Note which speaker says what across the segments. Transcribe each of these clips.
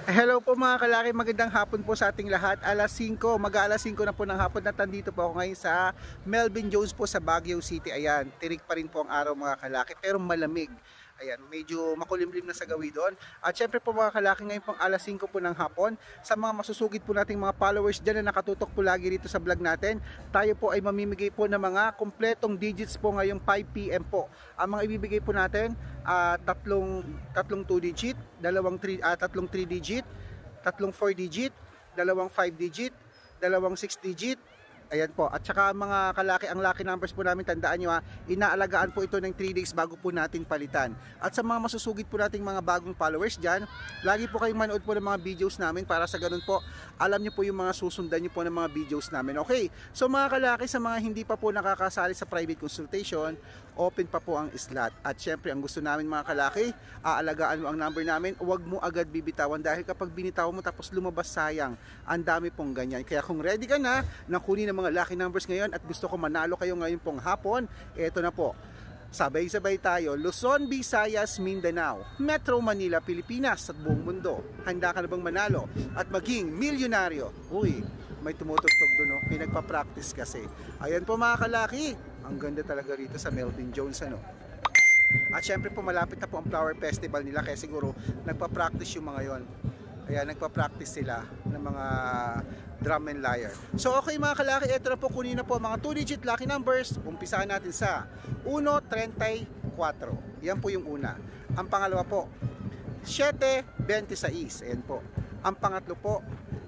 Speaker 1: Hello po mga kalaki, magandang hapon po sa ating lahat. Alas 5, mag-aalas 5 na po ng hapon at nandito po ako ngayon sa Melvin Jones po sa Baguio City. Ayan, tirik pa rin po ang araw mga kalaki pero malamig. Ayan, medyo makulimlim na sa gawi doon. At syempre po mga kalaki, ngayon pong alas 5 po ng hapon, sa mga masusugid po nating mga followers dyan na nakatutok po lagi dito sa vlog natin, tayo po ay mamimigay po ng mga kumpletong digits po ngayong 5 PM po. Ang mga ibibigay po natin, tatlong 2 digit, tatlong 3 digit, tatlong 4 digit, dalawang 5 digit, dalawang 6 digit. Ayan po, at saka mga kalaki, ang lucky numbers po namin, tandaan nyo ha, inaalagaan po ito ng 3 days bago po natin palitan. At sa mga masusugid po nating mga bagong followers dyan, lagi po kayong manood po ng mga videos namin para sa ganun po, alam nyo po yung mga susundan nyo po ng mga videos namin. Okay, so mga kalaki, sa mga hindi pa po nakakasali sa private consultation, open pa po ang slot. At syempre, ang gusto namin mga kalaki, aalagaan mo ang number namin, huwag mo agad bibitawan dahil kapag binitaw mo tapos lumabas, sayang. Ang dami pong ganyan. Kaya kung ready ka na, nakunin ang mga lucky numbers ngayon at gusto ko manalo kayo ngayon pong hapon, eto na po. Sabay-sabay tayo, Luzon, Visayas, Mindanao, Metro Manila, Pilipinas at buong mundo. Handa ka na bang manalo at maging milyonaryo? Uy, may tumutugtog doon, no? Pinagpa-practice kasi. Ayan po mga kalaki, ang ganda talaga rito sa Melvin Jones, ano? At syempre po malapit na po ang Flower Festival nila kaya siguro nagpa-practice yung mga yon. Ayan, nagpa-practice sila ng mga drum and lyre. So okay mga kalaki, ito na po, kunin na po mga 2-digit lucky numbers. Umpisahan natin sa 134. Yan po yung una. Ang pangalawa po, 726. Ayan po. Ang pangatlo po,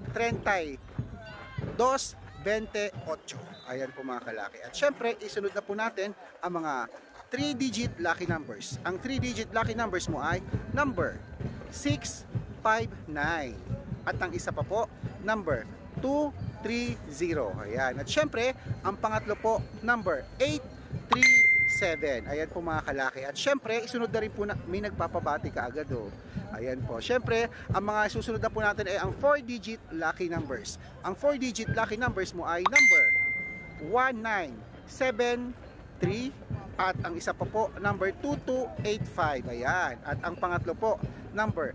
Speaker 1: 3228. Ayan po mga kalaki. At syempre, isunod na po natin ang mga 3-digit lucky numbers. Ang 3-digit lucky numbers mo ay number 659. At ang isa pa po, number 230. Ayan. At syempre, ang pangatlo po, number 837. Ayan po mga kalaki. At syempre, isunod na rin po na, may nagpapabati ka agad oh. Ayan po. Syempre, ang mga susunod na po natin ay ang 4-digit lucky numbers. Ang 4-digit lucky numbers mo ay number 1973. At ang isa pa po, number 2285. Ayan. At ang pangatlo po, number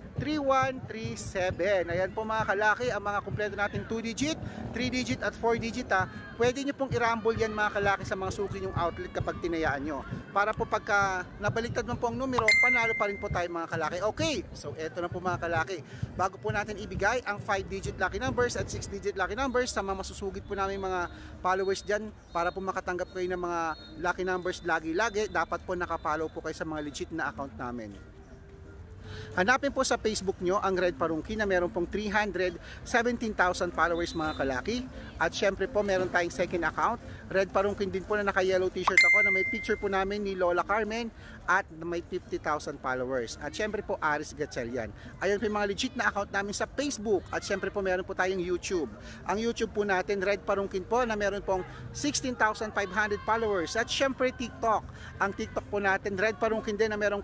Speaker 1: 3137. Ayan po mga kalaki, ang mga kumpleto nating 2-digit, 3-digit at 4-digit ha. Pwede nyo pong i-rumble yan mga kalaki sa mga suki nyong outlet kapag tinayaan nyo. Para po pagka nabaliktad man po ang numero, panalo pa rin po tayo mga kalaki. Okay, so eto na po mga kalaki. Bago po natin ibigay ang 5-digit lucky numbers at 6-digit lucky numbers sa mga masusugid po namin mga followers dyan, para po makatanggap kayo ng mga lucky numbers lagi-lagi, dapat po nakapollow po kayo sa mga legit na account namin. Hanapin po sa Facebook nyo ang Red Parungki na meron pong 317,000 followers mga kalaki. At syempre po meron tayong second account, Red Parungkin din po, na naka-yellow t-shirt ako na may picture po namin ni Lola Carmen at may 50,000 followers. At syempre po Aris Gatchalian. Ayun po yung mga legit na account namin sa Facebook. At syempre po meron po tayong YouTube. Ang YouTube po natin, Red Parungkin po, na meron pong 16,500 followers. At syempre TikTok. Ang TikTok po natin, Red Parungkin din, na merong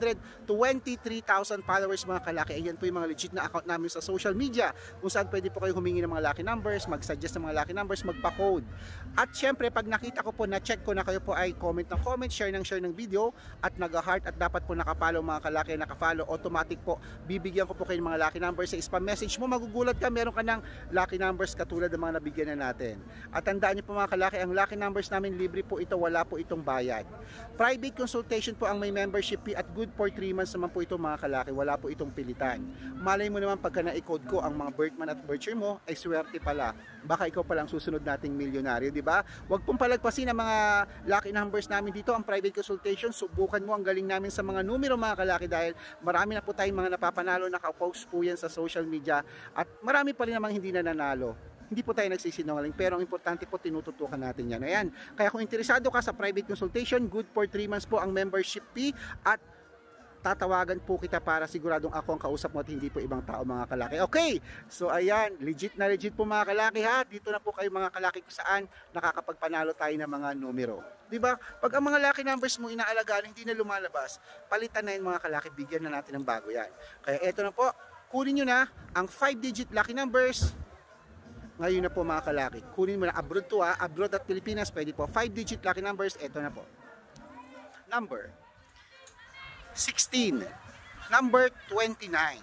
Speaker 1: 423,000 followers mga kalaki. Ayan po yung mga legit na account namin sa social media kung saan pwede po kayo humingi ng mga lucky numbers, mag-suggest ng mga lucky numbers, magpa-code. At syempre pag nakita ko po, na-check ko na kayo po ay comment ng comment, share ng video at nag-heart at dapat po nakapollow mga kalaki, nakafollow, automatic po bibigyan ko po kayo ng mga lucky numbers. Sa spam message mo, magugulat ka, meron ka ng lucky numbers katulad ng mga nabigyan na natin. At tandaan niyo po mga kalaki, ang lucky numbers namin libre po ito, wala po itong bayad. Private consultation po ang may membership fee at good for 3 months naman po ito mga kalaki, wala po itong pilitan. Malay mo naman pagka na-code ko ang mga birth month at birth year mo, ay swerte pala. Baka ikaw palang susunod nating milyonaryo, di ba? Huwag pong palagpasin ang mga lucky numbers namin dito, ang private consultation. Subukan mo, ang galing namin sa mga numero mga kalaki dahil marami na po tayong mga napapanalo, naka-post po yan sa social media at marami pa rin namang hindi nananalo. Hindi po tayo nagsisinungaling, pero ang importante po, tinututukan natin yan. Ayan. Kaya kung interesado ka sa private consultation, good for 3 months po ang membership fee at tatawagan po kita para siguradong ako ang kausap mo at hindi po ibang tao mga kalaki. Okay, so ayan, legit na legit po mga kalaki ha. Dito na po kayo mga kalaki kung saan nakakapagpanalo tayo ng mga numero. Diba? Pag ang mga lucky numbers mo inaalagaan, hindi na lumalabas, palitan na yun mga kalaki, bigyan na natin ng bago yan. Kaya eto na po, kunin nyo na ang 5-digit lucky numbers. Ngayon na po mga kalaki, kunin mo na abroad to ha, abroad at Pilipinas, pwede po 5-digit lucky numbers. Eto na po, number 16, number 29,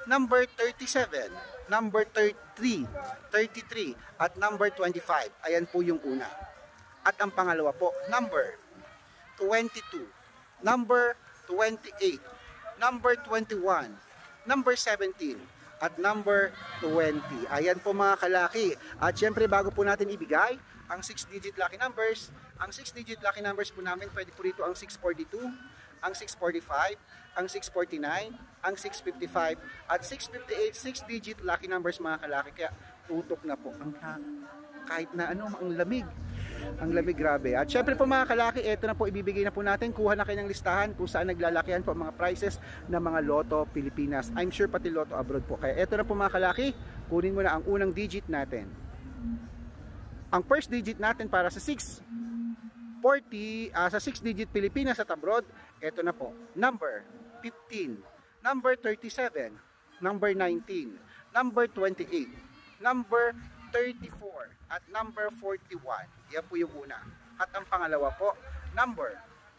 Speaker 1: number 37, number 33, 33, at number 25. Ayan po yung una. At ang pangalawa po, number 22, number 28, number 21, number 17, at number 20. Ayan po mga kalaki. At syempre bago po natin ibigay ang 6-digit lucky numbers, ang 6-digit lucky numbers po namin, pwede po rito ang 642, ang 645, ang 649, ang 655, at 658, 6-digit lucky numbers mga kalaki. Kaya tutok na po ang kahit na ano, ang lamig. Ang lamig, grabe. At syempre po mga kalaki, ito na po ibibigay na po natin. Kuha na kayo ng listahan kung saan naglalakihan po mga prices ng mga Lotto Pilipinas. I'm sure pati Lotto abroad po. Kaya ito na po mga kalaki, kunin mo na ang unang digit natin. Ang first digit natin para sa 640, sa 6-digit Pilipinas at abroad, ito na po. Number 15, number 37, number 19, number 28, number 34, at number 41. Yan po yung una. At ang pangalawa po, number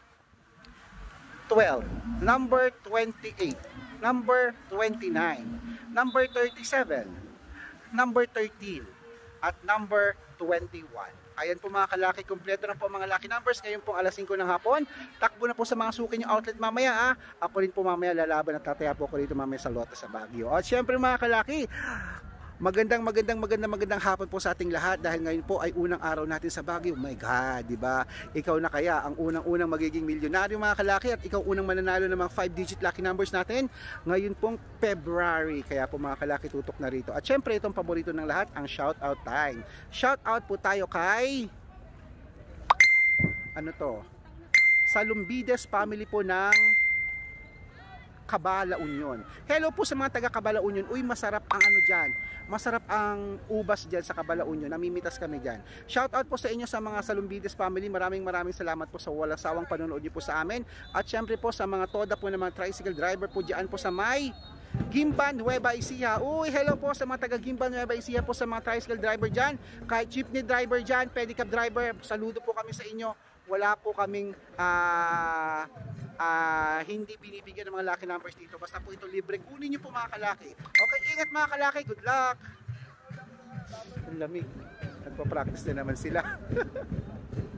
Speaker 1: 12, number 28, number 29, number 37, number 13, at number 21. Ayan po mga kalaki, kompleto na po mga lucky numbers. Ngayon po alas 5 ng hapon. Takbo na po sa mga suki nyo outlet mamaya. Ako rin po mamaya lalaban at tataya po ko dito mamaya sa Lotto sa Baguio. At syempre mga kalaki, magandang hapon po sa ating lahat dahil ngayon po ay unang araw natin sa Baguio. Oh my God, di ba? Ikaw na kaya ang unang magiging milyonaryo mga kalaki at ikaw unang mananalo ng mga 5-digit lucky numbers natin ngayon pong February. Kaya po mga kalaki, tutok na rito. At syempre itong paborito ng lahat, ang shout out time. Shout out po tayo kay ano to? Salumbides family po ng Cabala Union. Hello po sa mga taga Cabala Union. Uy, masarap ang ano dyan. Masarap ang ubas dyan sa Cabala Union. Namimitas kami dyan. Shout out po sa inyo sa mga Salumbides family. Maraming salamat po sa walang sawang panonood niyo po sa amin. At syempre po sa mga toda po ng mga tricycle driver po dyan po sa may Gimban, Nueva Ecija. Uy, hello po sa mga taga Gimban, Nueva Ecija po sa mga tricycle driver dyan. Kahit jeepney driver dyan, pedicab driver, saludo po kami sa inyo. Wala po kaming hindi binibigyan ng mga lucky numbers dito. Basta po ito libre. Kunin nyo po mga kalaki. Okay, ingat mga kalaki. Good luck. Ang lamig. Nagpa-practice na naman sila.